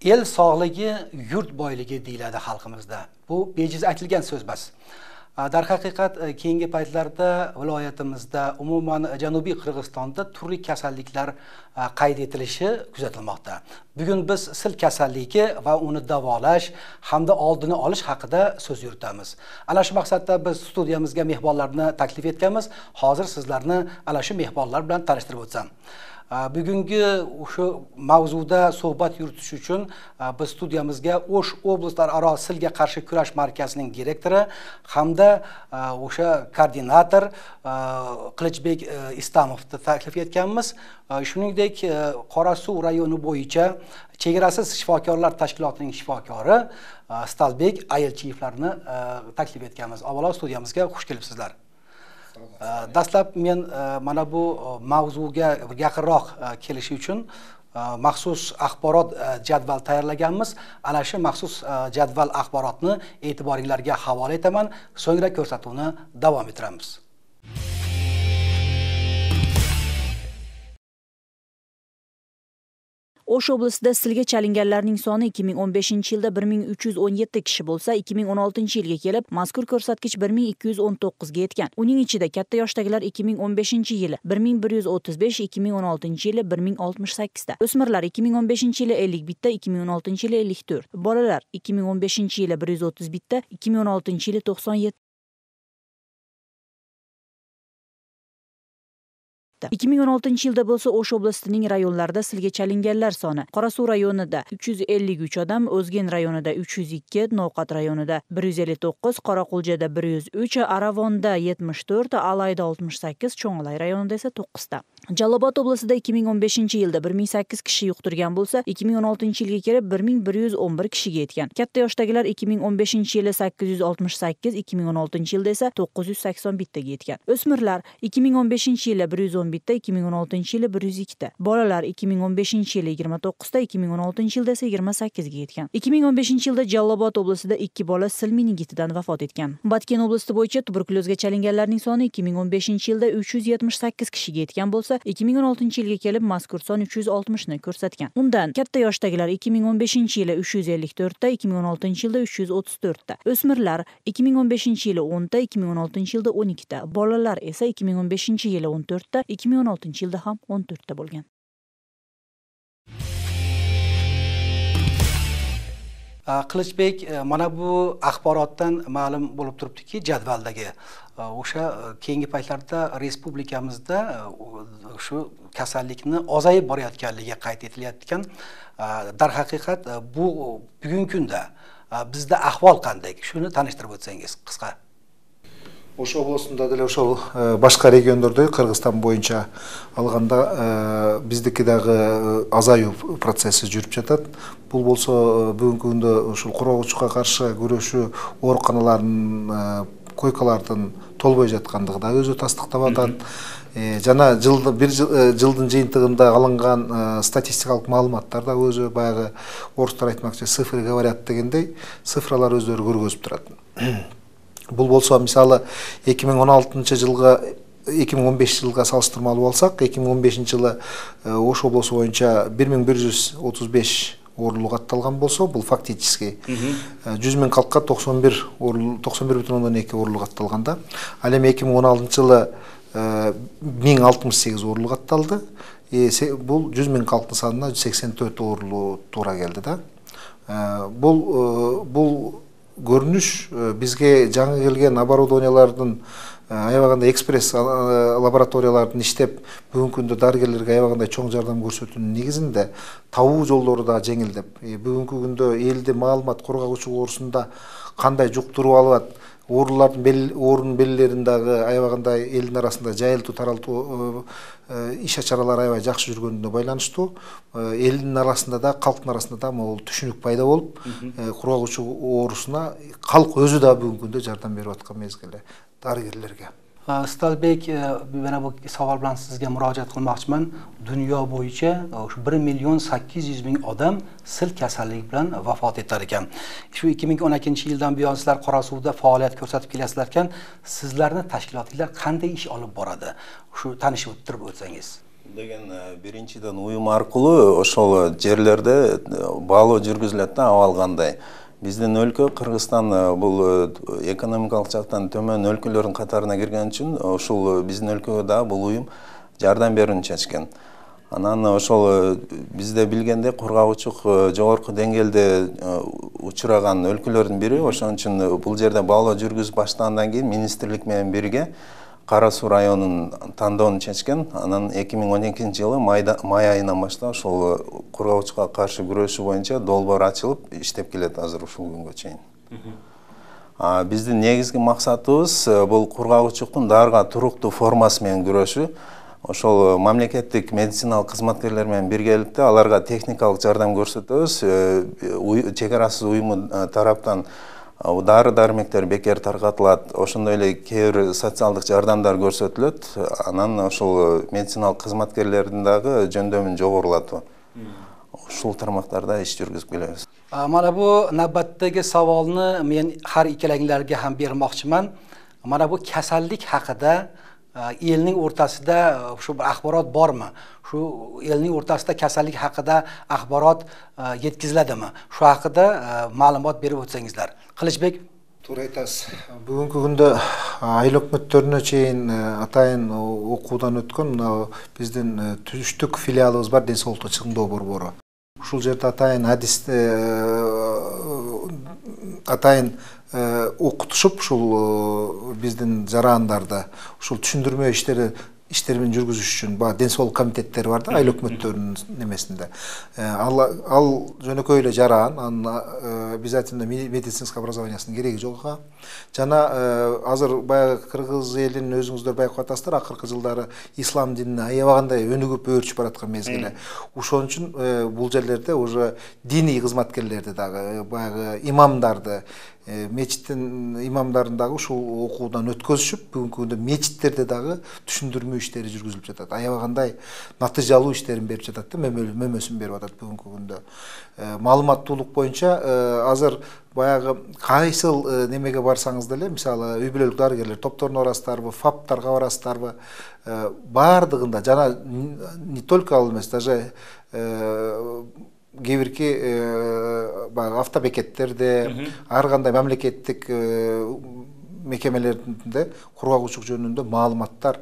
El sog'ligi yurt boyligi deyiladi xalqimizda. Bu bejiz aytilgan so'z emas. Darhaqiqat keyingi paytlarda viloyatimizda, umuman Janubiy Qirg'izistonda turli kasalliklar qayd etilishi kuzatilmoqda. Bugun biz sil kasalligi va uni davolash hamda oldini olish haqida so'z yuritamiz. Ana shu maqsadda biz studiyamizga mehmonlarni taklif etganmiz. Hozir sizlarni ana shu mehmonlar bilan tanishtirib o'tsam. Bugungi shu mavzuda suhbat yuritish uchun biz studiyamizga O'sh oblastlararo silga qarshi kurash markazining direktori hamda o'sha koordinator Qilichbek Islamovni taklif etganmiz. Shuningdek, Qorasuv rayoni bo'yicha chegarasiz shifokorlar tashkilotining shifokori Stalbek Ayelchiyevlarni taklif etganmiz. Avvalo studiyamizga xush kelibsizlar. Dastlab men mana bu mavzuga yaqinroq kelish uchun maxsus axborot jadval tayyorlaganmiz. Ana shu maxsus jadval axborotni e'tiboringizga havola etaman. So'ngra ko'rsatuvni davom ettiramiz. O'sh oblastida silga chalinganlarning soni 2015-yilda 1317 kishi bo'lsa, 2016-yilga kelib mazkur ko'rsatkich 1219 ga yetgan. Uning ichida katta yoshdagilar 2015-yili 1135, 2016-yili 1068 ta. O'smirlar 2015-yili 51 ta, 2016-yili 54. Bolalar 2015-yili 131 ta, 2016-yili 97. 2016-yilda bo'lsa O'sh oblastining rayonlarida silga chalinganlar soni: Qorasuv rayonida 353 odam, O'zgen rayonida 302, Novqat rayonida 159, Qoraqulje'da 103, Aravonda 74, Alayda 68, Cho'ng'ilay rayonida esa 9 ta. Jalolobod oblastida 2015-yilda 1008 kishi yuqtirgan bo'lsa, 2016-yilga kelib 1111 kishiga yetgan. Katta yoshdagilar 2015-yili 868, 2016-yilda esa 981 taga yetgan. O'smirlar 2015-yili 111 ta, 2016-yili 102 ta. Bolalar 2015-yili 29 ta, 2016-yilda esa 28 ga yetgan. 2015-yilda Jalolobod oblastida 2 bola sil meningitidan vafot etgan. Batken oblasti bo'yicha tuberkulozga chalinganlarning soni 2015-yilda 378 kishiga yetgan bo'lsa, 2016-yilga kelib mazkur son 360 ni ko'rsatgan. Undan katta yoshdagilar 2015-yili 354 ta, 2016-yilda 334 ta. O'smirlar 2015-yili 10 ta, 2016-yilda 12 ta. Bolalar esa 2015-yili 14 ta, 2016-yilda ham 14 ta bo'lgan. Qilichbek, mana bu axborotdan ma'lum bo'lib turibdiki, jadvaldagi o'sha keyingi paytlarda respublikamizda shu kasallikni ozayib borayotganligi qayd etilayotgan. Darhaqiqat bu bugungi kunda bizda ahvol qanday? Shuni tanishtirib o'tsangiz qisqa. O'sh oblastында деле ошол башка региондордой Кыргызстан боюнча алганда биздикидагы азаю процесси жүрүп жатат. Бул болсо бүгүнкү күндө ушул курогучуга каршы күрөшүү ооруканаларынын койкалардын толбой жаткандыгы да өзү тастыктап атат. Жана бир жылдын жыйынтыгында алынган статистикалык маалыматтар да өзү баягы орустар айтмакчы цифры говорят дегендей цифралар өздөрү көргөзүп турат. Бул болсо мисалы 2015 жылга салыштырмалуу алсак, 2015-жылы Ош облусу боюнча 1135 оорулук атталган болсо, бул фактически 100 миң калкка 91,2 оорулук атталган да. Ал эми 2016-жылы 1068 оорулук атталды. Бул 100 миң калктын санына 184 оорулуу туура келди да. Бул көрүнүш бизге жаңы келген оборудованиялардын аябагандай экспресс лабораториялардын иштеп бүгүнкү күндө дарыгерлерге аябагандай чоң жардам көрсөтүүнүн негизинде табуу жолдору да жеңилдеп, бүгүнкү күндө элди маалымат коргогучу оорусунда кандай жуктуруп алат, оорунун белгилерин дагы аябагандай элдин арасында жайылтуу таралтуу иш-чаралар аябай жакшы жүргөнүнө байланыштуу, элдин арасында да, калктын арасында да могул түшүнүк пайда болуп, кургагучу оорусуна калк өзү да бүгүнкү күндө жардам берип аткан мезгилде дарыгерлерге. Stalbek, mana bu savol bilan sizga murojaat qilmoqchiman. Dunyo bo'yicha 1.800.000 odam sil kasalligi bilan vafot etar ekan. Shu 2012-yildan buyon sizlar Qorasuvda faoliyat ko'rsatib kelasizlar ekan, sizlarning tashkilotlar qanday ish olib boradi? Shu tanishib o'tirib o'tsangiz. деген биринчиден уюм аркылуу ошол жерлерде баалоо жүргүзүлөт да, абал кандай. Биздин өлкө Кыргызстан бул экономикалык жактан төмөн өлкөлөрдүн катарына кирген үчүн ушул биздин өлкөгө да бул уюм жардам берүүнү чечкен. Анан ошол бизде билгенде кургагучулук жогорку деңгээлде учураган өлкөлөрдүн бири. Ошон үчүн бул жерде баалоо жүргүзүп баштагандан кийин министрлик менен бирге Кара Суу районун тандоону чечкен. Анан 2012-жылы май айынан баштап ошол кургагучулукка каршы күрөшүү боюнча долбоор ачылып иштеп келет азыр ушул күнгө чейин. Биздин негизги максатыбыз бул кургагучулуктун дарыга туруктуу формасы менен күрөшүү. Ошол мамлекеттик медициналык кызматкерлер менен биргеликте аларга техникалык жардам көрсөтөбүз. Чек арасыз уюму тараптан дары-дармектер бекер таркатылат, ошондой эле кээ бир социалдык жардамдар көрсөтүлөт. Анан ошол медициналык кызматкерлердин дагы жөндөмүн жогорулатуу. Ушул тармактарда иш жүргүзүп келебиз. Mana bu navbatdagi savolni men har ikkalanglarga ham bermoqchiman. Mana bu kasallik haqida elning o'rtasida shu bir axborot bormi? Shu elning o'rtasida kasallik haqida axborot yetkaziladimi? Shu haqida ma'lumot berib o'tsangizlar. Qilichbek, туура айтасыз. Бүгүнкү күндө айыл өкмөттөрүнө чейин атайын окуудан өткөн биздин түштүк филиалыбыз бар, ден соолукту чыңдоо борбору. Ушул жерде атайын атайын окутушуп, ушул биздин жарандарды ушул түшүндүрмө иштерин жүргүзүш үчүн ден соолук комитеттери бар да, айыл өкмөттөрүнүн немесинде. Ал жөнөкөй эле жаран, анын обязательно медицинский образованиясынын кереги жок. Жана азыр баягы кыргыз элинин өзүңүздөр байкап атасыздар, акыркы жылдары ислам динине аябагандай өнүгүп өөрчүп бараткан мезгили. Ошон үчүн бул жерлерде уже диний кызматкерлерди дагы, баягы имамдарды, мечиттин имамдарын дагы ушул окуудан өткөзүшүп, бүгүнкү күндө мечиттерде дагы түшүндүрмө иштери жүргүзүлүп жатат. Аябагандай натыйжалуу иштерин берип жатат да, мөмөсүн берип атат бүгүнкү күндө. Маалыматтуулук боюнча азыр баягы кайсыл немеге барсаңыз деле, мисалы үй бүлөлүк дарыгерлер топторуна барасыздарбы, ФАПтарга барасыздарбы, баардыгында жана не только ал эмес, даже кээ автобекеттерде, ар кандай мамлекеттик мекемелеринде кургагучулук жөнүндө маалыматтар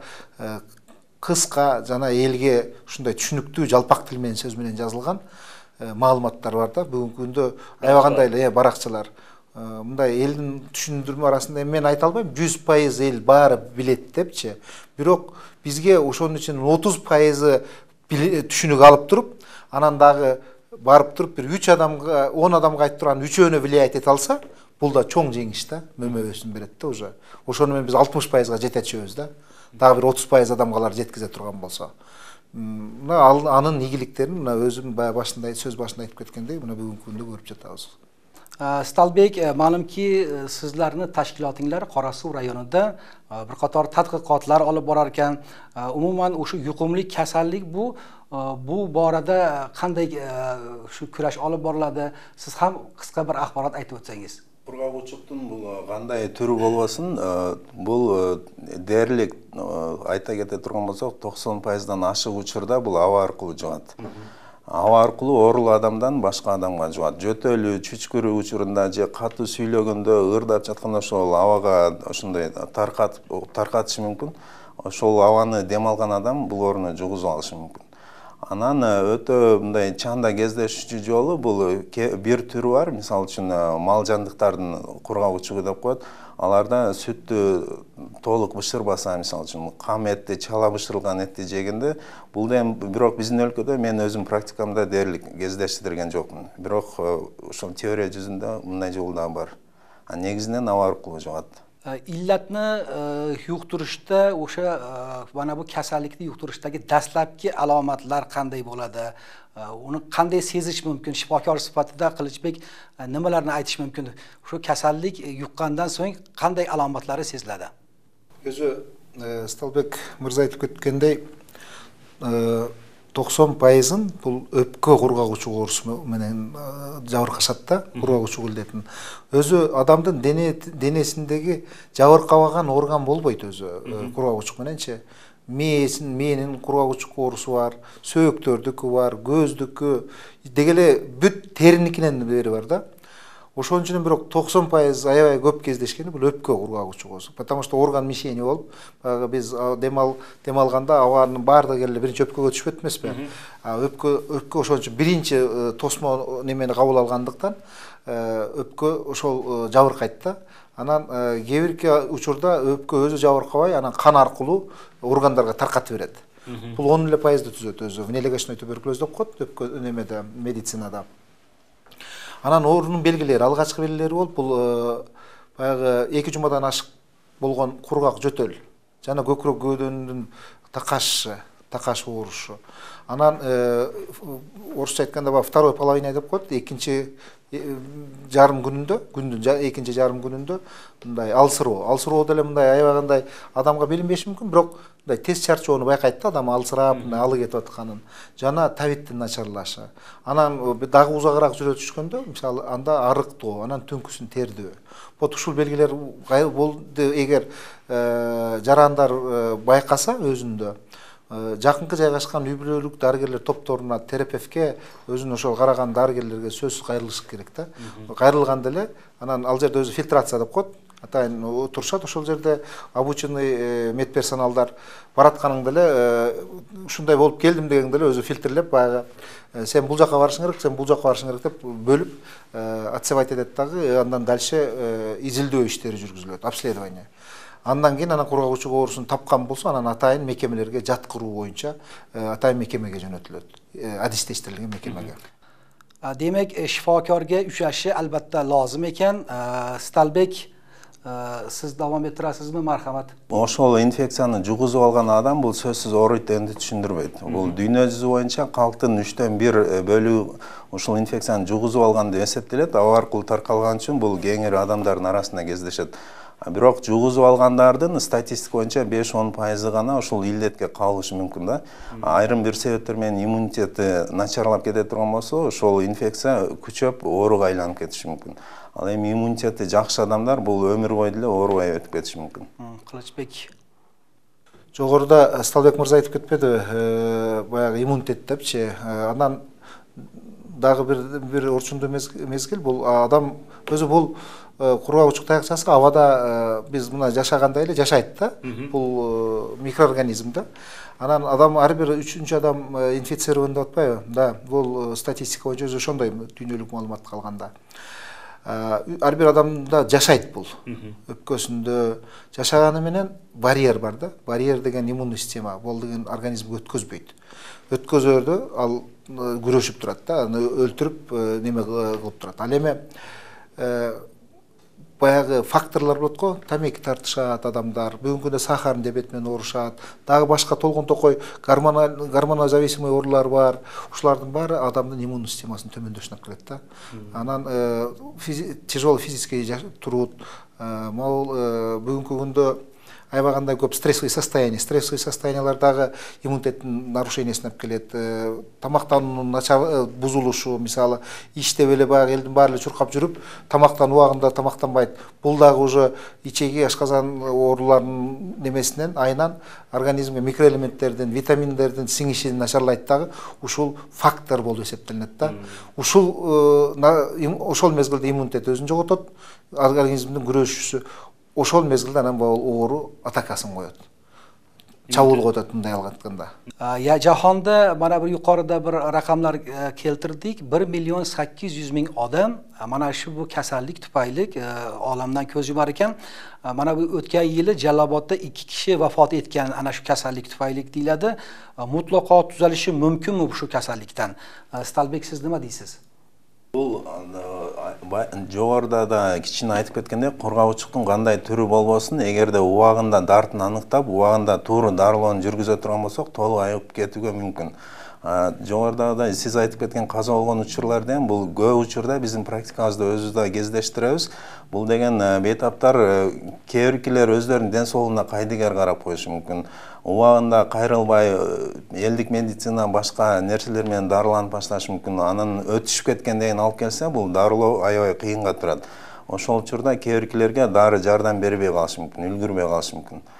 кыска жана элге ушундай түшүнүктүү жалпак тил менен сөз менен жазылган маалыматтар бар да. Бүгүнкү күндө аябагандай эле баракчалар. Мындай элдин түшүндүрмө арасында мен айта албайм 100% эл баары билет депчи. Бирок бизге ошонун үчүн 30% түшүнүк алып туруп, анан дагы барып туруп бир 3 адамга 10 адамга айтып турган 3-өөнө влиять эте алса, бул да чоң жеңиш да, мөмөбөсүн берет да уже. Ошону менен биз 60%га жетечүбүз да. Дагы бир 30% адамгалар жеткизе турган болсо. Анын ийгиликтерин өзүм башында сөз башында айтып кеткендей, мына бүгүнкү күндө көрүп жатабыз. Stalbek, ma'lumki sizlarni tashkilotinglar Qora Suv rayonida bir qator tadqiqotlar olib borar ekan. Umuman o'sha yuqumli kasallik bu borada qanday shu kurash olib boriladi? Siz ham qisqa bir axborot aytib o'tsangiz. Кургагучулуктун бул кандай түрү болбосун, бул дээрлик айта кете турган болсок 90%дан ашык учурда бул аба аркылуу жугат. Аба аркылуу оорулуу адамдан башка адамга жугат. Жөтөлүү, чүчкүрүү учурунда же катуу сүйлөгөндө, ырдап жатканда ошол абага ошондой таркатышы мүмкүн. Ошол абаны дем алган адам бул ооруну жугузуп алышы мүмкүн. Анан өтө мындай чанда кездешүүчү жолу бул бир түрү бар. Мисалы үчүн мал жандыктардын кургагучулугу деп коет. Аларда сүттү толук бышырбаса, мисалы үчүн кам этти, чала бышырылган этти жегенде, бул дем бирок биздин өлкөдө мен өзүм практикамда дээрлик кездештирген жокмун. Бирок ошол теория жүзүндө мындай жол да бар. Негизинен аба аркылуу жугат. Illatni yuqtirishda o'sha mana bu kasallikni yuqtirishdagi dastlabki alomatlar qanday bo'ladi? Uni qanday sezish mumkin? Shifokor sifatida Qilichbek nimalarni aytish mumkin? Shu kasallik yuqqandan so'ng qanday alomatlari seziladi? O'zi Stalbek mirzo aytib ketgandek 90%-ын бул өпкө кургагучулук оорусу менен жабыркашат да, кургагучулук илдетин. Өзү адамдын денесиндеги жабыркабаган орган болбойт өзү кургагучулук мененчи. мээнин кургагучу оорусу бар, сөөктөрдүкү бар, көздүкү дегеле бүт териникинен бери бар да. Ошон үчүн бирок 90% аябай көп кездешкени бул өпкө кургагучу оорусу. Потому что орган мишени болуп, биз демалганда абанын баардыгы эле биринчи өпкөгө түшпөт эмеспи? Өпкө ошон үчүн биринчи тосмо немени кабыл алгандыктан өпкө ошол жабыркайт да. Анан кээ бирки учурда өпкө өзү жабыркабай, анан кан аркылуу органдарга таркатып берет. Бул 10 эле пайызды түзөт өзү. Внелегочной туберкулез деп коет өпкө немеде медицинада. Анан оорунун белгилери, алгачкы белгилери болуп, бул баягы 2 жумадан ашык болгон кургак жөтөл жана көкүрөк көөдөнүн такаш оорушу. Анан орусча айтканда баягы второй половина деп коет, экинчи жарым күнүндө мындай алсыроо деле мындай аябагандай адамга билинбеши мүмкүн, бирок мындай тез чарчоону байкайт да, адам алсырап, мындай алы кетип атканын, жана табиттин начарлашы. Анан дагы узагыраак жүрө түшкөндө, мисалы, анда арыктоо, анан түнкүсүн тердөө. Вот ушул белгилер болду эгер жарандар байкаса өзүндө, жакынкы жайгашкан үй бүлөлүк дарыгерлер топторуна, терапевтке, өзүнө ошол караган дарыгерлерге сөзсүз кайрылыш керек да. Кайрылганда эле анан ал жерде өзү фильтрация деп коет, атайын отурушат ошол жерде обученный медперсоналдар. Баратканыңда эле ушундай болуп келдим дегенде эле өзү фильтрлеп, баягы сен бул жака барышың керек, сен бул жака барышың керек деп бөлүп отсевать этет дагы, андан дальше изилдөө иштери жүргүзүлөт, обследование. Андан кийин анан кургагучу оорусун тапкан болсо, анан атайын мекемелерге жаткыруу боюнча атайын мекемеге жөнөтүлөт. Адистештирилген мекемеге. Демек, шифокорга uchrashi albatta lozim ekan. Stalbek, siz davom ettirasizmi, marhamat? Ошол инфекцияны жугузуп алган адам бул сөзсүз ооруйт дегенди түшүндүрбөйт. Бул дүйнө жүзү боюнча калктын 3/1 бөлүгү ушул инфекцияны жугузуп алган деп эсептелет. Аба аркылуу таркалган үчүн бул кеңири адамдардын арасында кездешет. Бирок жугузуп алгандардын статистика боюнча 5-10% гана ушул илдетке калышы мүмкүн да. Айрым бир себептер менен иммунитети начарлап кете турган болсо, ошол инфекция күчөп ооруга айланып кетиши мүмкүн. Ал эми иммунитети жакшы адамдар бул өмүр бою деле оорубай өтүп кетиши мүмкүн. Кылычбек. Жогоруда Сталбек мырза айтып кетпеди, баягы иммунитет депчи. Анан дагы бир орчундуу мезгил бул адам өзү бул кургагучу таякчасы абада биз мына жашагандай эле жашайт да. Бул микроорганизм да. Анан адам ар бир 3-чү адам инфицирован деп атпайбы? Да, бул статистика боюнча өзү ошондой дүйнөлүк маалыматка калганда. Ар бир адамда жашайт бул. Өпкөсүндө жашаганы менен барьер бар да. Барьер деген иммундуу система, бул деген организмге өткөзбөйт. Өткөзөрдө ал күрөшүп турат да, аны өлтүрүп неме кылып турат. Ал эми баягы факторлор болот го, тамеки тартышат адамдар, бүгүнкү күндө сахар диабет менен оорушат, дагы башка толгон токой гормонал зависимый оорулар бар. Ушулардын баары адамдын иммундуу системасынын төмөндөшүнө алып келет да. Анан тяжелый физический туруут, могул бүгүнкү күндө аябагандай көп стрессовый состояниялар дагы иммунитеттин нарушениясына алып келет. Тамактануунун начар бузулушу, мисалы, иштеп эле баягы элдин баары эле чуркап жүрүп, тамактан убагында тамактанбайт. Бул дагы уже ичеги ашказан ооруларынын немесинен, айынан организмге микроэлементтердин, витаминдердин сиңишин начарлайт дагы, ушул фактор болуп эсептелинет да. Ошол мезгилде иммунитет өзүн жоготот, организмдин күрөшүүсү. Ошол мезгилде анан оору атакасын коет. Чабуулга өтөт мындай алганда. Jahonda mana bir yuqorida bir raqamlar keltirdik. 1.800.000 odam mana shu bu kasallik tufayli olamdan ko'z yumar ekan. Mana bu o'tgan yili Jalolobodda 2 kishi vafot etgan ana shu kasallik tufayli deyiladi. Mutlaqo tuzalishi mumkinmi shu kasallikdan? Stalbek, siz nima deysiz? Бул жогоруда да кичине айтып кеткендей, кургагучтуктун кандай түрү болбосун, эгерде убагында дартын аныктап, убагында туура дарылоону жүргүзө турган болсок, толук айыгып кетүүгө мүмкүн. Жогоруда да сиз айтып кеткен каза болгон учурлар деген бул көп учурда биздин практикабызда өзүбүз да кездештиребиз. Бул деген бейтаптар кээ биркилер өздөрүнүн ден соолугуна кайдыгер карап коюшу мүмкүн. Убагында кайрылбай элдик медицина башка нерселер менен дарыланып башташы мүмкүн. Анан өтүшүп кеткенден кийин алып келсе, бул дарылоо аябай кыйынга турат. Ошол учурда кээ биркилерге дары жардам бербей калышы мүмкүн, үлгүрбөй калышы мүмкүн.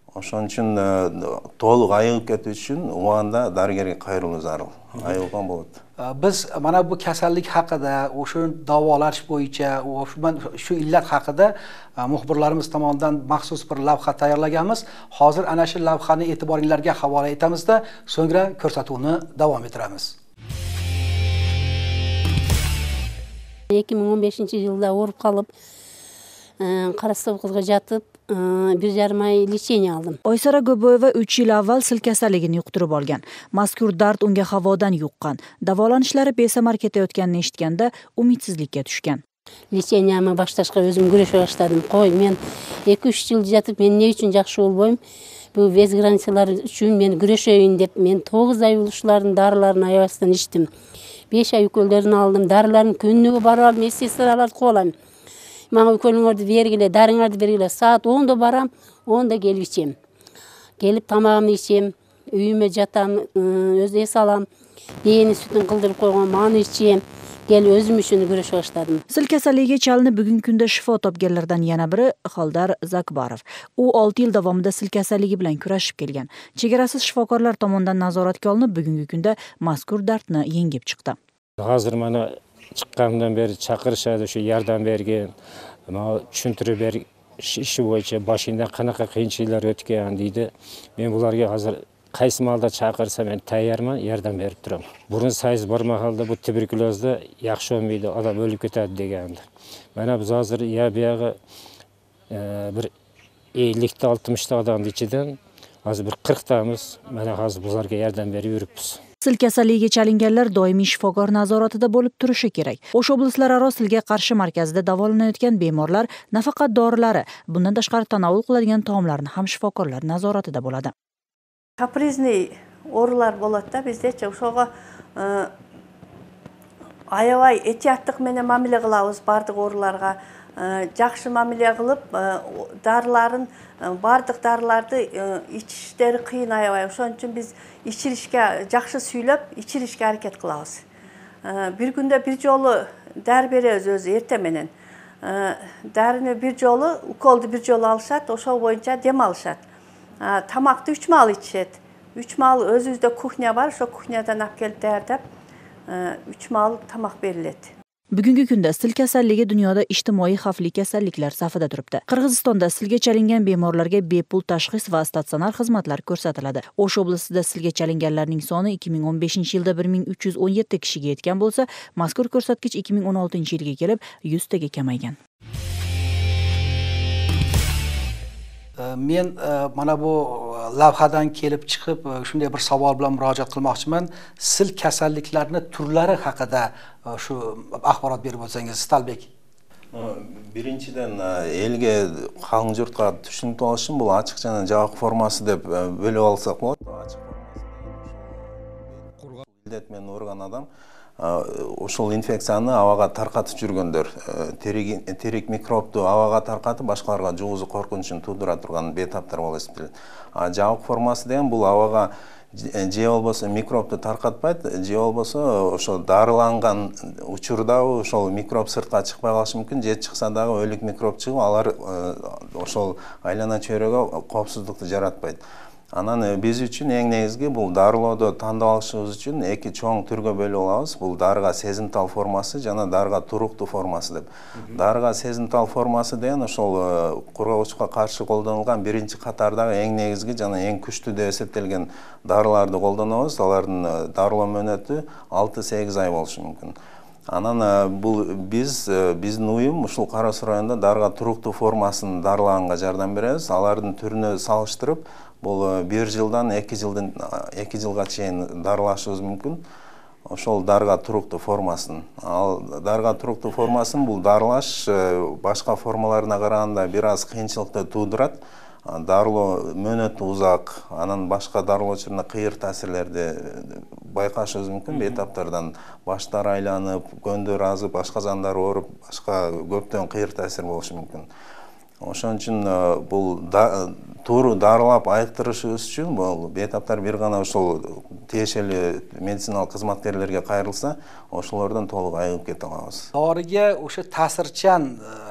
Ошон үчүн толук айыгып кетүү үчүн убагында дарыгерге кайрылуу зарыл. Айыгылган болот. Biz mana bu kasallik haqida, o'sha davolash bo'yicha, shu illat haqida muxbirlarimiz tomonidan maxsus bir lavha tayyorlaganmiz. Hozir ana shu lavhani e'tiboringizga havola etamizda, so'ngra ko'rsatuvni davom ettiramiz. 2015-yilda o'rib qolib, Qarasov qizga жатып, 1,5 ay lecheniya aldım. Oysara Go'boyeva 3 yil avval sil kasalligini yuqtirib olgan. Mazkur dard unga havodan yuqqan. Davolanishlari besamar ketayotganini eshitganda umidsizlikka tushgan. Lecheniyamni boshlashga o'zim kurasha boshladim. Qo'y, men 2-3 yil жатып, men ne uchun yaxshi bo'lmayim? Bu vez gransiyalar uchun men kurashayin deb, men 9 ay ulushlarini darilarini ayasdan ichdim. 5 ay ukollarını aldım. Darilarni kunniga borib, medsestralarni qo'ydim. Mağın ukollarni bergile, darılarni bergile. Saat 10'da baram, 10'da gelip içeyim. Gelip tamamını içeyim. Uyuma jatam, özde salam. Beyni sütün kıldırıp koygan mağını içeyim. Gel özüm üçün güreş başladım. Sil kasalligiga chalinib bugungi kunda shifo topganlardan yana biri Xoldar Zakbarov. U 6 yil davomida sil kasalligi bilan kurashib kelgan. Chegarasiz shifokorlar tomonidan nazoratga olinib, bugungi kunda mazkur dardni yengib chiqdi. Hozir mana chiqqandan beri chaqirishadi, shu yordam bergan, tushuntirib ber, ishi bo'yicha boshingdan qanaqa qiyinchiliklar o'tgan deydi. Men bularga hozir qaysi malda chaqirsa men tayyorman, yordam berib turaman. Burun sayz bor mahalda bu tuberkulozda yaxshi bo'lmaydi, odam o'lib ketadi degandi. Mana biz hozir buyog'i bir 50 ta 60 ta odamning ichidan hozir bir 40 tamiz mana hozir bularga yordam berib yuribmiz. Sil kasalligiga chalinganlar doimiy shifokor nazoratida bo'lib turishi kerak. O'sh oblaslararo silga qarshi markazida davolanayotgan bemorlar nafaqat dorilari, bundan tashqari tanovul qiladigan taomlarni ham shifokorlar nazoratida bo'ladi. Kaprizniy o'rinlar bo'ladi-da, bizda o'shaga ayavay ehtiyotlik meni ma'mila qilamiz bardiq o'rinlarga. Yaxshi ma'mila qilib, dorilarni bardiq dorilarni ichishlari qiyin ayavay. O'shaning uchun biz ichirishga yaxshi suylab, ichirishga harakat qilamiz. Bir kunda bir jolu dori beramiz o'zi erta menen. Darini bir jolu, ukolni bir jolu alishadi, o'sha bo'yicha dem olishadi. Tamakda 3 mal içişet. 3 mal özüzde kuhnya var, şu kuhnyadan olib kelib tayyorlab 3 mal tamak beriladi. Bugungi kunda sil kasalligi dunyoda ijtimoiy xavfli kasalliklar safida turibdi. Qirg'izistonda silga chalingan bemorlarga bepul tashxis va statsionar xizmatlar ko'rsatiladi. O'sh oblasida silga chalinganlarning soni 2015-yilda 1317 kishiga yetgan bo'lsa, mazkur ko'rsatkich 2016-yilga kelib 100 taga kamaygan. Men mana bu lavhadan kelib chiqib shunday bir savol bilan murojaat qilmoqchiman. Sil kasalliklarning turlari haqida shu axborot berib o'tsangiz, Talbek. Birinchidan elga, qalin yurtga tushunib olish uchun bu ochiq jana javob formasi deb bo'lib olsak bo'ladi. Ochiq formasi illat bilan o'rgan odam ошол инфекцияны абага таркатып жүргөндөр, терек микробду абага тартып башкаларга жугузуу коркунучун туудура турган бетаптар болуп эсептелет. Жабык формасы деген бул абага же болбосо микробду таркатпайт, же болбосо ошо дарыланган учурда ошол микроб сыртка чыкпай калышы мүмкүн, же чыкса дагы өлүк микроб чыгып, алар ошол айлана чөйрөгө коопсуздукту жаратпайт. Анан биз үчүн эң негизги бул дарылоодо тандап алышыбыз үчүн эки чоң түргө бөлүп алабыз. Бул дарыга сезимтал формасы жана дарыга туруктуу формасы деп. Дарыга сезимтал формасы деген ошол кургоочка каршы колдонулган биринчи катардагы эң негизги жана эң күчтүү деп эсептелген дарыларды колдонобуз. Алардын дарылоо мөөнөтү 6-8 ай болушу мүмкүн. Анан бул биздин уюм ушул Кара Суу районунда дарыга туруктуу формасын дарылаганга жардам беребиз. Алардын түрүнө салыштырып бул 1 жылдан 2 жылга чейин дарылашыбыз мүмкүн. Ошол дарыга туруктуу формасын. Ал дарыга туруктуу формасын бул дарылаш башка формаларына караганда бир аз кыйынчылыкты туудурат. Дарылоо мөөнөтү узак, анан башка дарылоочуларына кыйыр таасирлерди байкашыбыз мүмкүн. Бетаптардан баштары айланып, көндөр азып, ашказандары ооруп, башка көптөн кыйыр таасир болушу мүмкүн. Ошон үчүн бул туура дарылап айыктырышыбыз үчүн бул бетаптар бир гана ошол тиешелүү медициналык кызматкерлерге кайрылса, ошолордон толук айыгып кете алабыз. Doriga o'sha ta'sirchan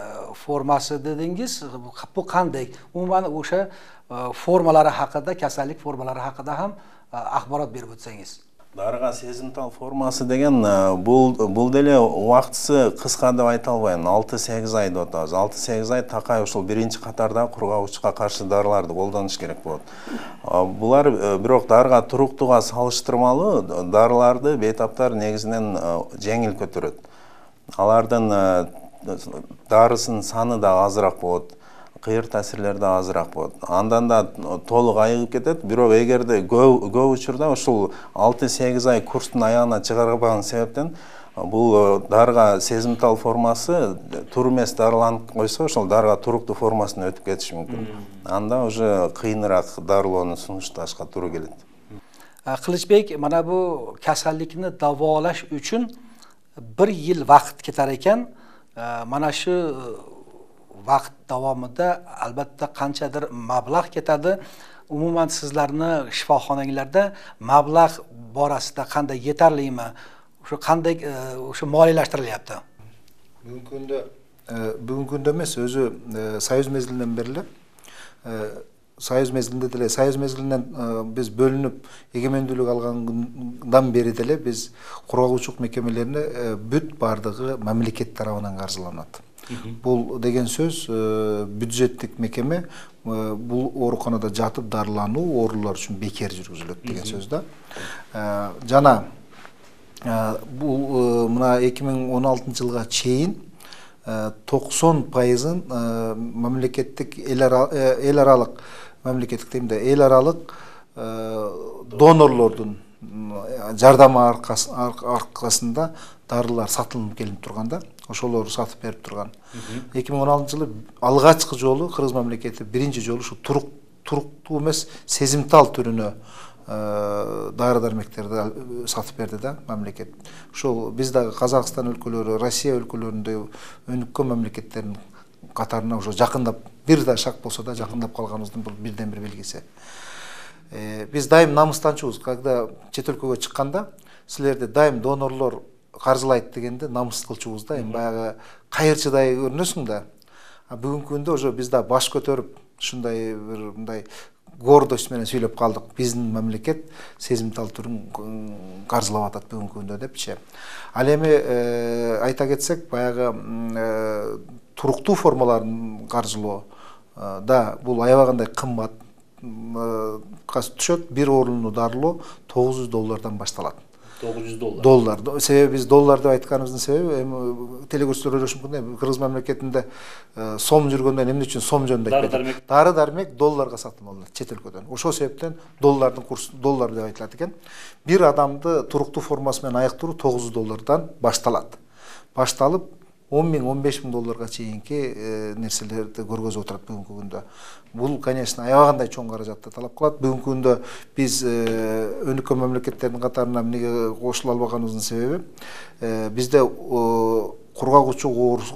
formasi dedingiz, bu qanday? Umuman o'sha formalari haqida, kasallik formalari haqida ham axborot berib o'tsangiz. Дарыга сезимтал формасы деген бул деле убактысы кыска деп айта албайм. 6-8 ай деп атабыз. 6-8 ай такай ушул биринчи катарда кургагучка каршы дарыларды колдонуш керек болот. Булар бирок дарыга туруктууга салыштырмалуу дарыларды бейтаптар негизинен жеңил көтөрөт. Алардын дарысынын саны да азыраак болот. Кыйыр таасирлер да азыраак болот. Андан да толук айыгып кетет. Бирок эгерде көп учурда ушул 6-8 ай курстун аягына чыгарбаган себептен бул дарыга сезимтал формасы тур эмес дарыланып койсо, ошол дарыга туруктуу формасына өтүп кетиши мүмкүн. Анда уже кыйыныраак дарылоону сунушташка туура келет. Qilichbek, mana bu kasallikni davolash uchun 1 yil vaqt ketar ekan. Mana shu vaqt davomida albatta qanchadir mablag' ketadi. Umuman sizlarni shifoxonalarda mablag' borasida qanday yetarlimi? O'sha qanday o'sha moliyalashtiryapti? Bugungi kunda emas, o'zi Soyuz mezgilinden beri Soyuz mezgilinde деле Soyuz mezgilinden biz bölünüp egemendүүлүк alгандан beri деле biz кургагучулук мекемелерине бүт бардыгы мамлекет тарабынан каржыланат. Бул деген сөз бюджеттик мекеме бул ооруканада жатып дарылануу оорулар үчүн бекер жүргүзүлөт деген сөз да. Жана бул мына 2016 жылга чейин 90%-ын мамлекеттик эл аралык мамлекеттик демде эл аралык донорлордун жардамы аркасында дарылар сатылып келип турганда, ошолорду сатып берип турган. 2016 жылы алгачкы жолу Кыргыз мамлекети биринчи жолу ушу туруктуу эмес сезимтал түрүнө дары-дармектерди сатып берди да мамлекет. Ошол биз дагы Казакстан өлкөлөрү, Россия өлкөлөрүндө өнүккөн мамлекеттердин катарына уже жакындап, бир да шак болсо да жакындап калганыбыздын бул бирден бир белгиси. Биз дайым намыстанчубуз, когда чет өлкөгө чыкканда, силерди дайым донорлор каржылайт дегенде намыс кылчубуз да, эми баягы кайырчыдай көрүнөсүң да. Бүгүнкү күндө уже биз да баш көтөрүп, ушундай бир мындай гордость менен сүйлөп калдык. Биздин мамлекет сезимтал түрүн каржылап атат бүгүнкү күндө депчи. Ал эми айта кетсек, баягы туруктуу формаларын каржылоо да бул аябагандай кымбат түшөт. Бир оорунду дарылоо $900 башталат. $900. Себеби биз доллар деп айтканыбыздын себеби эми телекөрсөтүүлөр ойлошуп мүмкүн. Кыргыз мамлекетинде сом жүргөндөн эмне үчүн сом жөнүндө айтпайт. Дары-дармек долларга сатылып алынат чет өлкөдөн. Ошол себептен доллардын курсу доллар деп айтылат экен. Бир адамды туруктуу формасы менен айыктыруу $900 башталат. Башталып $10,000–15,000 чейинки нерселерди көргөзүп отурат бүгүнкү күндө. Бул, конечно, аябагандай чоң каражатты талап кылат. Бүгүнкү күндө биз өнүккөн мамлекеттердин катарына эмнеге кошула албаганыбыздын себеби бизде кургагучу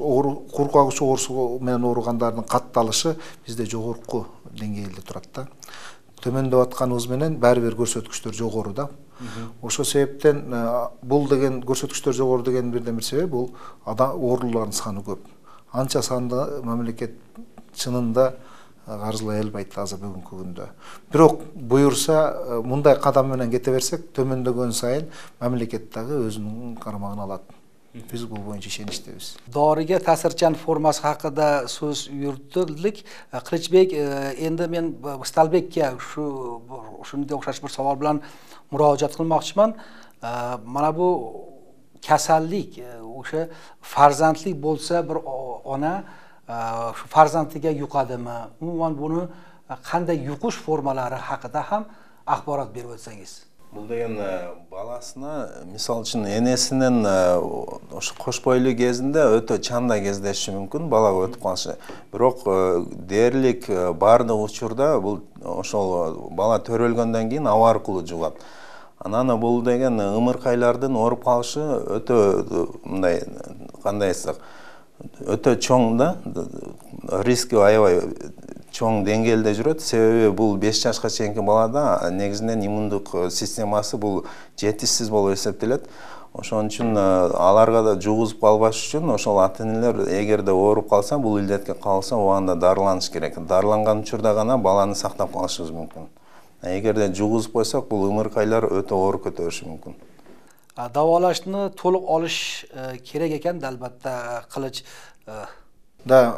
оорусу менен ооругандардын катталышы бизде жогорку деңгээлде турат да. Төмөндөп атканыбыз менен баары бир көрсөткүчтөр жогору да. Ошол себептен бул деген көрсөткүчтөр жогору деген бирден бир себеп бул оорулардын саны көп. Анча санды мамлекет чынында каржылай албайт азыр бүгүнкү күндө. Бирок буюрса мындай кадам менен кете берсек, төмөндөгөн сайын мамлекет дагы өзүнүн карамагына алат. Биз бул боюнча ишеничтебиз. Doriga ta'sirchan formasi haqida so'z yurdik. Qilichbek, endi men Stalbekka shunga o'xshash bir savol bilan murojaat qilmoqchiman. Mana bu kasallik o'sha farzandlik bo'lsa bir ona shu farzandiga yuqadimi? Umuman buni qanday yuqish formalari haqida ham axborot berib o'tsangiz. Бул деген баласына, мисалы үчүн энесинен ошо кош бойлуу кезинде өтө чанда кездеши мүмкүн, балага өтүп калышы. Бирок дээрлик бардык учурда бул ошол бала төрөлгөндөн кийин аба аркылуу жугат. Анан бул деген ымыркайлардын ооруп калышы өтө мындай кандай айтсак, өтө чоң да, риски аябай чоң деңгээлде жүрөт. Себеби бул 5 жашка чейинки балада негизинен иммундук системасы бул жетишсиз болуп эсептелет. Ошон үчүн аларга да жугузуп калбаш үчүн ошол ата-энелер эгерде ооруп калса, бул илдетке калса, убагында дарыланыш керек. Дарыланган учурда гана баланы сактап калышыбыз мүмкүн. Эгерде жугузуп койсок, бул ымыркайлар өтө оор көтөрүшү мүмкүн. Davolashni to'liq olish kerak ekan, albatta Qilich. Да,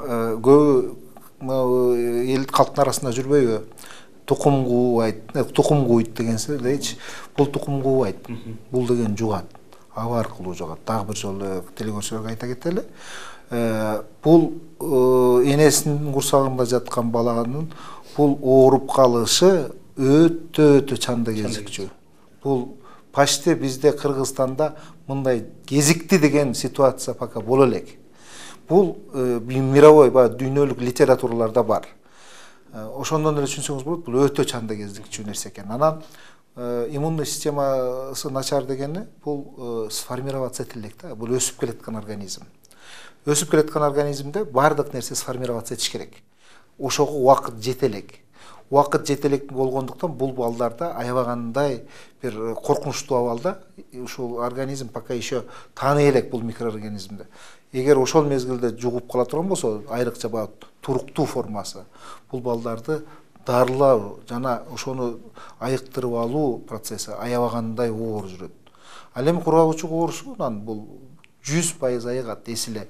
эл калктын арасында жүрбөйбү? Тукум кууйт деген сөздейчи. Бул тукум куубайт. Бул деген жугат. Аба аркылуу жугат. Дагы бир жолу телекөрсөтүүгө айта кетели. Бул энесинин курсагында жаткан баланын бул ооруп калышы өтө чанда кезикчү. Бул почти бизде Кыргызстанда мындай кезикти деген ситуация пока боло элек. Бул мировой дүйнөлүк литератураларда бар. Ошондон эле түшүнсөңүз болот, бул өтө чанда кезикчү нерсе экен. Анан иммундуу системасы начар дегени бул сформироваться этелек да, бул өсүп келаткан организм. Өсүп келаткан организмде бардык нерсе сформироваться этиш керек. Ошого убакыт жете элек. Убакыт жете элек болгондуктан бул балдарда аябагандай бир коркунучтуу абалда ушул организм пока еще тааный элек бул микроорганизмди. Эгер ошол мезгилде жугуп кала турган болсо, айрыкча туруктуу формасы, бул балдарды дарылоо жана ошону айыктырып алуу процесси аябагандай оор жүрөт. Ал эми кургагучу оорусунан бул 100% айыгат. Эсиле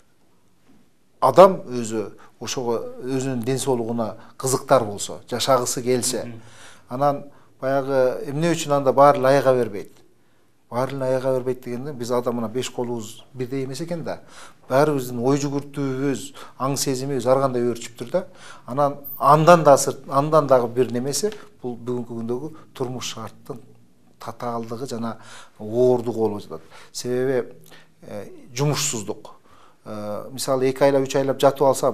адам өзү ошого өзүнүн ден соолугуна кызыктар болсо, жашагысы келсе, анан баягы эмне үчүн анда баары айыга бербейт? Баарын айыга бербейт дегенде биз адамына 5 колубуз бирдей эмес экен да. Баарыбыздын ой жүгүртүүбүз, аң сезимибиз ар кандай өөрчүптүр да. Анан андан дагы бир немеси бул бүгүнкү күндөгү турмуш шарттын татаалдыгы жана оордугу болуп жатат. Себеби жумушсуздук. Мисалы 2 айлап 3 айлап жатып алса,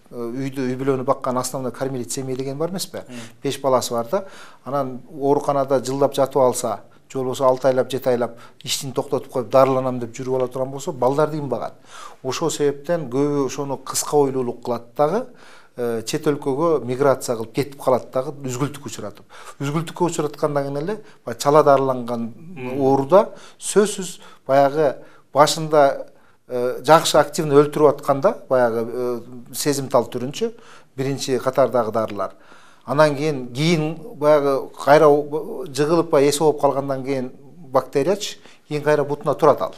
үй бүлөнү баккан основной кормилец семья деген бар эмеспи? 5 баласы бар да. Анан ооруканада жылдап жатып алса, же болбосо 6 айлап 7 айлап иштин токтотуп коюп дарыланам деп жүрүп ала турган болсо, балдарды ким багат? Ошол себептен көбү ошону кыска ойлуулук кылат дагы, чет өлкөгө миграция кылып кетип калат дагы, үзгүлтүккө учуратып. Үзгүлтүккө учураткандан кийин эле чала дарыланган ооруда сөзсүз баягы башында жакшы активно өлтүрүп атканда, баягы сезимтал түрүнчө биринчи катардагы дарылар. Анан кийин баягы кайра жыгылып эси болуп калгандан кийин бактерияч кийин кайра бутуна турат ал.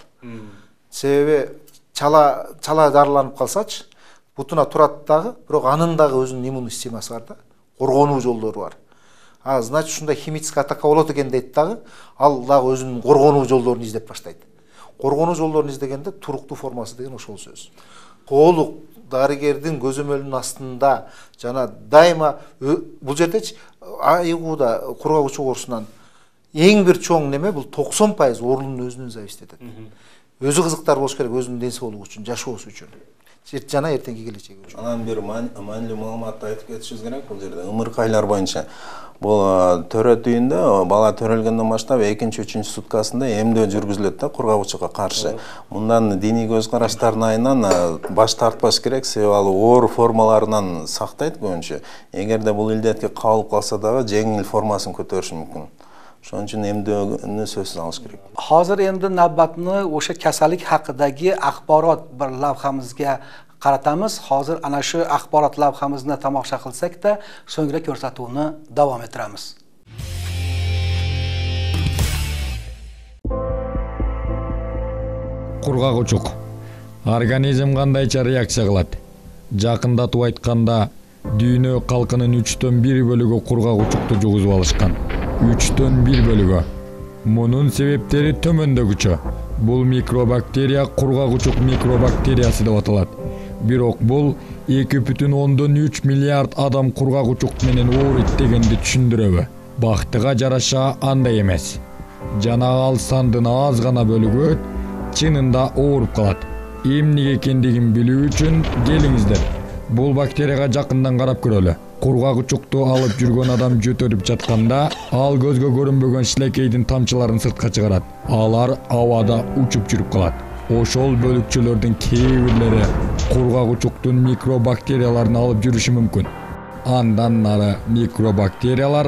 Себеби чала дарыланып калсачы бутуна турат дагы, бирок анын дагы өзүнүн иммундуу системасы бар да, коргонуу жолдору бар. Значит, ушундай химический атака болот экен дейт дагы, ал дагы өзүнүн коргонуу жолдорун издеп баштайт. Коргонуу жолдорун издегенде туруктуу формасы деген ошол сөз. Толук дарыгердин көзөмөлүнүн астында жана дайыма бул жердечи айыгууда кургагучу оорусунан эң бир чоң неме бул 90% оорунун өзүнөн зависит этет. Өзү кызыктар болуш керек өзүнүн ден соолугу үчүн, жашоосу үчүн. Жана эртеңки келечеги үчүн. Анан бир маанилүү маалыматты айтып кетишибиз керек бул жерде. Ымыркайлар боюнча бул төрөтүүндө бала төрөлгөндөн баштап 2-3 суткасында эмдөө жүргүзүлөт да кургагучуга каршы. Мындан диний көз караштардын айынан баш тартпаш керек, себеби ал оор формаларынан сактайт көбүнчө. Эгерде бул илдетке кабылып калса дагы жеңил формасын көтөрүшү мүмкүн. Ошон үчүн эмдөөнү сөзсүз алыш керек. Hozir endi navbatni o'sha kasallik haqidagi axborot bir lavhamizga qaratamiz. Hozir ana shu axborot lavhamizni tomosha qilsak-da, so'ngra ko'rsatuvni davom ettiramiz. Кургагучук. Организм кандайча реакция кылат? Жакындатып айтканда, дүйнө калкынын 3/1 бөлүгү кургагучукту жугузуп алышкан. 3/1 бөлүгү. Мунун себептери төмөндөгүчө. Бул микробактерия кургагучук микробактериясы деп аталат. Бирок бул 2,3 миллиард адам кургагучук менен ооруйт дегенди түшүндүрөбү? Бактыга жараша андай эмес. Жана ал сандын аз гана бөлүгү чынында ооруп калат. Эмне экендигин билүү үчүн келиңиздер. Бул бактерияга жакындан карап көрөлү. Кургагучукту алып жүргөн адам жөтөрүп жатканда, ал көзгө көрүнбөгөн шилекейдин тамчыларын сыртка чыгарат. Алар абада учуп жүрүп калат. Ошол бөлүкчөлөрдүн кээ бирлери кургагучуктун микробактерияларын алып жүрүшү мүмкүн. Андан нары микробактериялар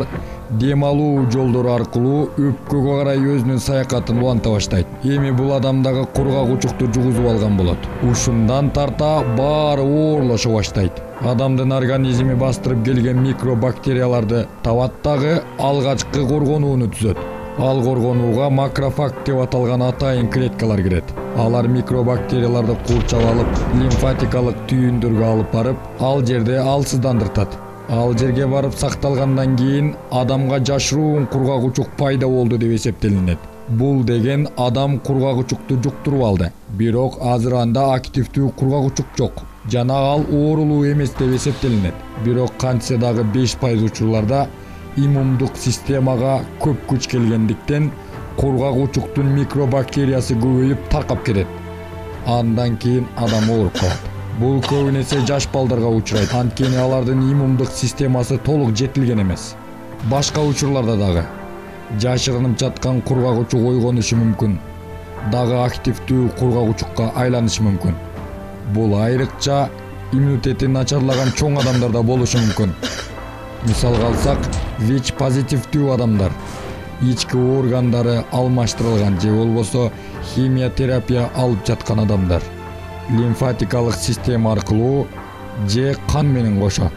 Дем алуу жолдору аркылуу өпкөгө карай өзүнүн саякатын уланта баштайт. Эми бул адамдагы кургагучукту жугузуп алган болот. Ушундан тарта баары оорлошо баштайт. Адамдын организми бастырып келген микробактерияларды табат дагы алгачкы коргонууну түзөт. Ал коргонууга макрофаг деп аталган атайын клеткалар кирет. Алар микробактерияларды курчап алып, лимфатикалык түйүндөргө алып барып, ал жерде алсыздандыртат. Ал жерге барып сакталгандан кийин адамга жашыруун кургагучук пайда болду деп эсептелинет. Бул деген адам кургагучукту жуктуруп алды. Бирок азыр анда активдүү кургагучук жок жана ал оорулуу эмес деп эсептелинет. Бирок кантсе дагы 5% учурларда иммундук системага көп күч келгендиктен кургагучуктун микробактериясы көбөйүп таркап кетет. Андан кийин адам ооруп калат. Бул көбүнесе жаш балдарга учурайт, анткени алардын иммундук системасы толук жетилген эмес. Башка учурларда дагы жашырынып жаткан кургагучук ойгонушу мүмкүн, дагы активдүү кургагучукка айланышы мүмкүн. Бул айрыкча иммунитети начарлаган чоң адамдарда болушу мүмкүн. Мисалга алсак, ВИЧ позитивдүү адамдар, ички органдары алмаштырылган же болбосо химиотерапия алып жаткан адамдар, лимфатикалык система аркылуу же кан менен кошо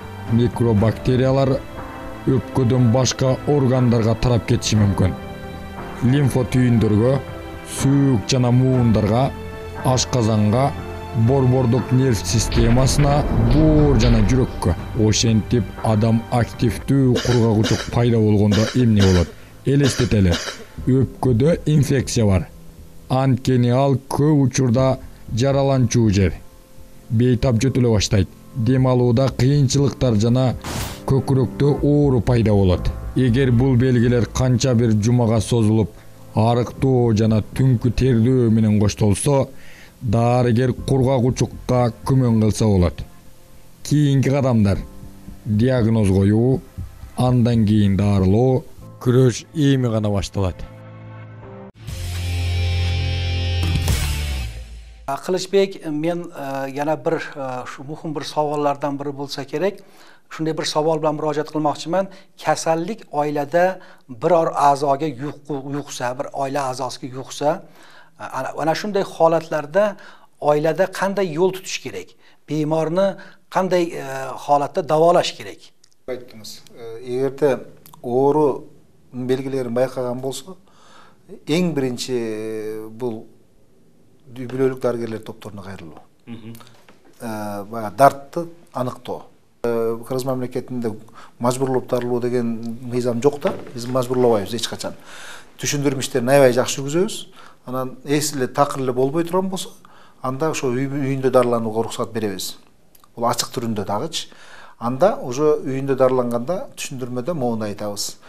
микробактериялар өпкөдөн башка органдарга тарап кетиши мүмкүн. Лимфо түйүндөргө, сүйүк жана муундарга, ашказанга, борбордук нерв системасына, боор жана жүрөккө. Ошентип адам активдүү кургагучук пайда болгондо эмне болот? Элестетели, өпкөдө инфекция бар. Анткени ал көп учурда жараланчуу жер. Бейтап жөтөлө баштайт. Дем алууда кыйынчылыктар жана көкүрөктө оору пайда болот. Эгер бул белгилер канча бир жумага созулуп, арыктоо жана түнкү тердөө менен коштолсо, дарыгер кургагучукка күмөн кылса болот. Кийинки кадамдар: диагноз коюу, андан кийин дарылоо, күрөш эми гана башталат. Qilichbek, men yana bir shu muhim bir savollardan biri bo'lsa kerak. Shunday bir savol bilan murojaat qilmoqchiman. Kasallik oilada biror a'zoga yuqsa, bir oila a'zosiga yuqsa, ana shunday holatlarda oilada qanday yo'l tutish kerak? Bemorni qanday holatda davolash kerak? Aytdingiz. Эгерде оору белгилерин байкаган болсо, эң биринчи бул үй-бүлөлүк дарыгерлер топторуна кайрылуу. Дартты аныктоо. Кыргыз мамлекетинде мажбурлап дарылоо деген мыйзам жок да. Биз мажбурлабайбыз эч качан. Түшүндүрмө иштерин аябай жакшы жүргүзөбүз. Анан эсиле такыр эле болбой турган болсо, анда ошо үйүндө дарыланууга уруксат беребиз. Бул ачык түрүндө дагычы. Анда уже үйүндө дарыланганда түшүндүрмөдө моуну айтабыз.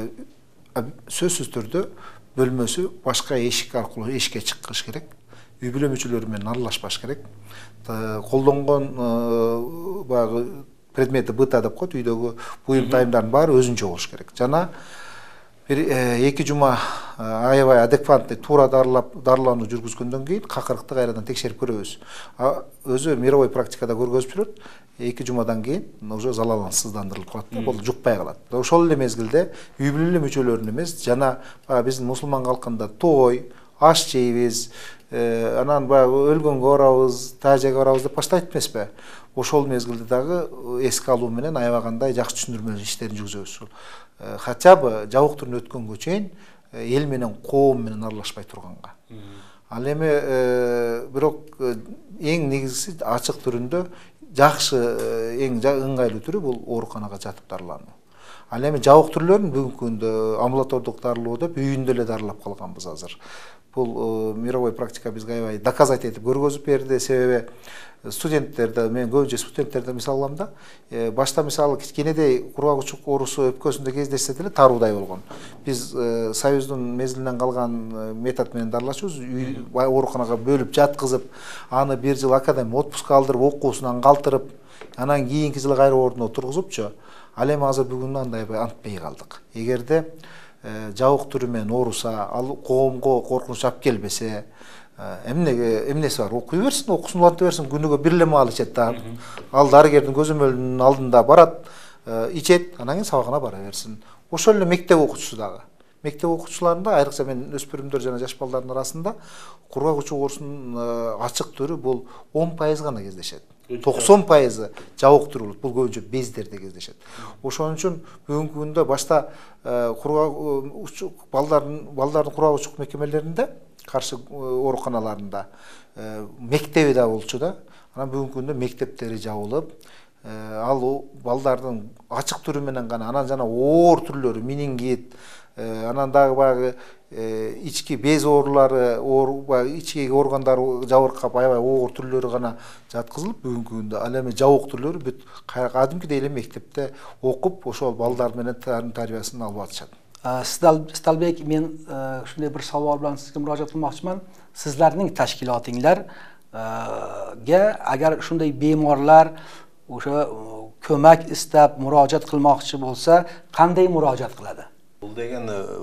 Сөзсүз түрдө бөлмөсү башка эшик аркылуу эшикке чыккыш керек. Үй-бүлө мүчөлөрү менен аралашпаш керек. Колдонгон баягы предмети быта деп коет, үйдөгү буюм тайымдардын баары өзүнчө болуш керек. Жана бир 2 жума аябай адекватный туура дарылануу жүргүзгөндөн кийин какырыкты кайрадан текшерип көрөбүз. Өзү мировой практикада көргөзүп жүрөт. 2 жумадан кийин уже залалсыздандырылып калат да, бул жукпай калат. Ошол эле мезгилде үй-бүлө мүчөлөрүн эмес, жана биздин мусулман калкында той, аш жейбиз, анан баягы өлгөнгө барабыз, тажеге барабыз деп баштайт эмеспи? Ошол мезгилде дагы эске алуу менен аябагандай жакшы түшүндүрмө иштерин жүргүзөбүз. Хотя бы жабык түрүнө өткөнгө чейин эл менен коом менен аралашпай турганга. Ал эми бирок эң негизгиси ачык түрүндө жакшы эң ыңгайлуу түрү бул ооруканага жатып дарылануу. Ал эми жабык түрлөрүн бүгүнкү күндө амбулатордук дарылоо деп үйүндө эле дарылап калганбыз азыр. Бул мировой практика бизге аябай доказать этип көргөзүп берди. Себеби студенттерде, мен көбүнчө студенттерде мисал алам да, башта мисалы кичинедей кургагучук оорусу өпкөсүндө кездешсе деле таруудай болгон. Биз Союздун мезгилинен калган метод менен дарылашыбыз, ооруканага бөлүп жаткызып, аны 1 жыл академия отпуск алдырып, окуусунан калтырып, анан кийинки жылы кайра ордуна отургузупчу. Ал эми азыр бүгүн андай антпей калдык. Эгерде жабык түрү менен ооруса, ал коомго коркунуч алып келбесе, эмнеси бар? Окуй берсин, окуусун уланта берсин, күнүгө 1 эле маал ичет да. Ал дарыгердин көзөмөлүнүн алдында барат, ичет, анан кийин сабагына бара берсин. ошол эле мектеп окуучусу дагы. Мектеп окуучуларында айрыкча мен өспүрүмдөр жана жаш балдардын арасында кургак учуу оорусунун ачык түрү бул 10% гана кездешет. 90% жабык түрү болот. Бул көбүнчө бездерде кездешет. Ошон үчүн бүгүнкү күндө башта балдардын кургак учук мекемелеринде, каршы ооруканаларында мектеби да болчу да. Анан бүгүнкү күндө мектептери жабылып, ал балдардын ачык түрү менен гана, анан жана оор түрлөрү, менингит, анан дагы баягы ички без оорулары, ички органдары жабыркап аябай оор түрлөрү гана жаткызылып бүгүнкү күндө. Ал эми жабык түрлөрү бүт кадимкидей эле мектепте окуп, ошол балдар менен тарбиясын алып атышат. Сталбек, мен shunday bir savol bilan sizga murojaat qilmoqchiman. Sizlarning tashkilotinglarga agar shunday bemorlar o'sha ko'mak istab murojaat qilmoqchi bo'lsa, qanday murojaat qiladi? Бул деген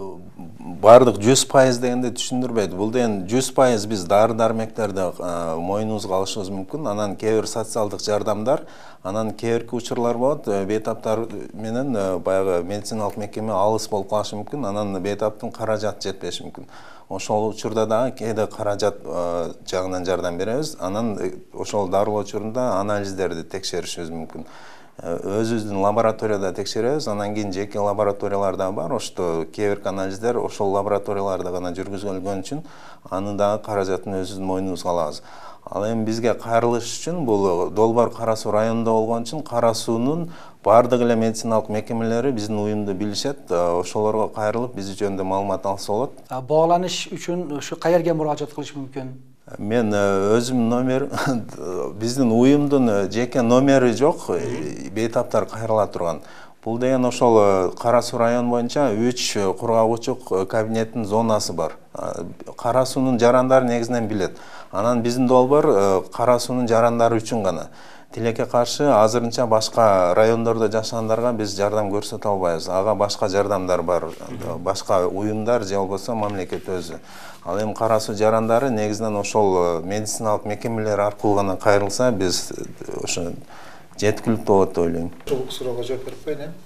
бардык 100% дегенде түшүндүрбөйт. Бул деген 100% биз дары-дармектерди мойнубузга алышыбыз мүмкүн. Анан кээ бир социалдык жардамдар, анан кээ бирки учурлар болот, бейтаптар менен баягы медициналык мекеме алыс болуп калышы мүмкүн. Анан бейтаптын каражаты жетпеши мүмкүн. Ошол учурда дагы кээде каражат жагынан жардам беребиз. Анан ошол дарылоо учурунда анализдерди текшеришибиз мүмкүн. Өзүбүздүн лабораторияда текшеребиз, анан кийин жеке лабораториялар да бар. Ошто кээ бир анализдер ошол лабораторияларда гана жүргүзүлгөн үчүн аны дагы каражатын өзүбүздүн мойнубузга алабыз. Ал эми бизге кайрылыш үчүн бул Долбоор Кара Суу районунда болгон үчүн Кара Суунун бардык эле медициналык мекемелери биздин уюмду билишет. Ошолорго кайрылып биз жөнүндө маалымат алса болот. Багланыш үчүн ушу каерге муроjaat кылыш мүмкүн? Мен өзүм номер, биздин уюмдун жеке номери жок, бейтаптар кайрыла турган. Бул деген ошол Кара Суу район боюнча 3 кургак учук кабинеттин зонасы бар. Кара Суунун жарандары негизинен билет. Анан биздин долбоор Кара Суунун жарандары үчүн гана. Тилекке каршы азырынча башка райондордо жашагандарга биз жардам көрсөтө албайбыз. Ага башка жардамдар бар, башка уюмдар же болбосо мамлекет өзү. Ал эми Кара Суу жарандары негизинен ошол медициналык мекемелер аркылуу гана кайрылса, биз ошо жеткиликтүү болот деп ойлойм. Ошол суроого жооп берип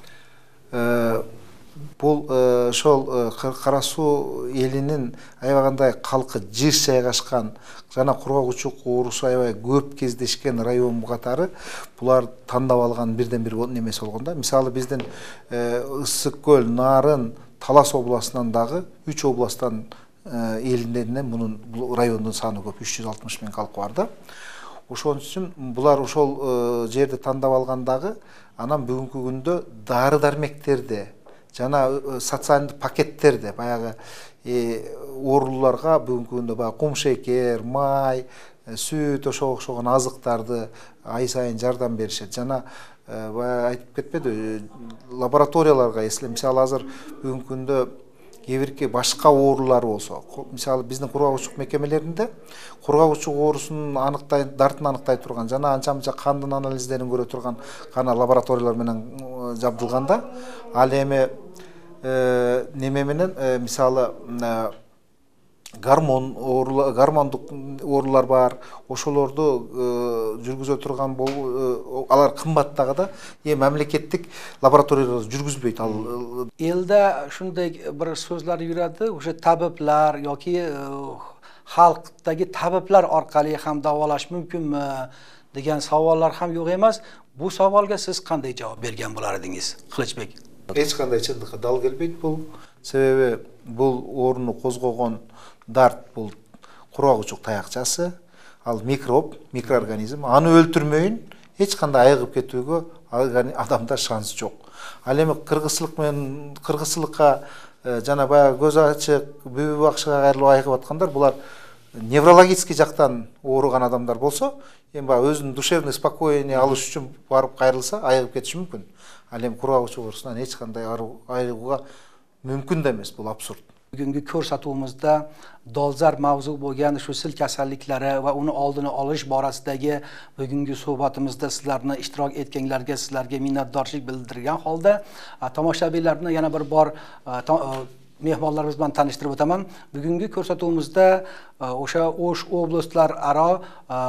коеюн. Бул ошол Кара Суу элинин аябагандай калкы жыш жайгашкан жана кургак учук оорусу аябай көп кездешкен район катары булар тандап алган бирден бир немеси болгон да. Мисалы биздин Ысык көл, Нарын, Талас областынан дагы 3 областтан элиндеринен мунун райондун саны көп, 360 миң калкы бар да. Ошон үчүн булар ошол жерди тандап алгандагы, анан бүгүнкү күндө дары-дармектерди жана социалдык пакеттерди баягы ооруларга бүгүнкү күндө баягы кум шекер, май, сүт, ошого окшогон азыктарды ай сайын жардам беришет. Жана баягы айтып кетпеди, лабораторияларга мисалы азыр бүгүнкү күндө кээ башка оорулар болсо, мисалы биздин кургак учук мекемелеринде кургак учук оорусунун дартын аныктай турган жана анча-мынча кандын анализдерин көрө турган гана лабораториялар менен жабдылганда, ал эми неме менен мисалы гормондук оорулар бар, ошолорду жүргүзө турган алар кымбат дагы да, мамлекеттик лабораториялар жүргүзбөйт. Ал элде shunday bir so'zlar yuradi, o'sha tabiblar yoki xalqdagi tabiblar orqali ham davolash mumkinmi degan savollar ham yo'q emas. Bu savolga siz qanday javob bergan bo'lar edingiz, Qilichbek? Hech qanday чындыкка дал келбейт бул. Себеби бул ооруну козгогон дарт бул кургак учук таякчасы, ал микроорганизм. Аны өлтүрмөйүн эч кандай айыгып кетүүгө адамда шанс жок. Ал эми кыргызчылыкка жана баягы көз ачык, бүбү бакшыга кайрылып айыгып аткандар, булар неврологический жактан ооруган адамдар болсо, эми баягы өзүнүн душевный спокойствие алыш үчүн барып кайрылса, айыгып кетиши мүмкүн. Ал эми кургак учук оорусунан эч кандай айыгууга мүмкүн да эмес, бул абсурд. Bugungi ko'rsatuvimizda dolzarb mavzu bo'lgan shu sil kasalliklari va uni oldini olish borasidagi bugungi suhbatimizda sizlarni ishtirok etganlarga sizlarga minnatdorchilik bildirgan holda tomoshabinlarni yana bir bor mehmonlarimiz bilan tanishtirib o'taman. Bugungi ko'rsatuvimizda o'sha O'sh oblastlararo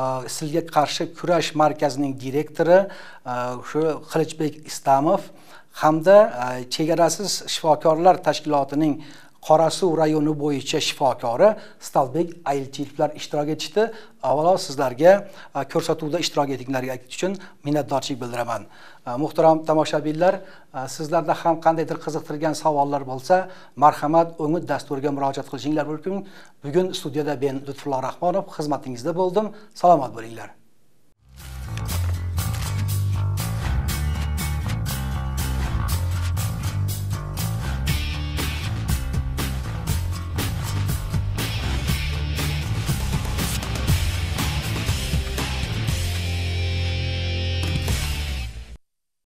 silga qarshi kurash markazining direktori shu Qilichbek Istamov hamda chegarasiz shifokorlar tashkilotining Qorasuv rayoni bo'yicha shifokori Stalbek Ayilchievlar ishtirok etishdi. Avvalo sizlarga ko'rsatuvda ishtirok etganlarga uchun minnatdorchilik bildiraman. Muhtaram tomoshabinlar, sizlarda ham qandaydir qiziqtirgan savollar bo'lsa, marhamat Umid dasturiga murojaat qilishinglar mumkin. Bugun studiyada men Lutfullo Rahmonov xizmatingizda bo'ldim. Salomat bo'linglar.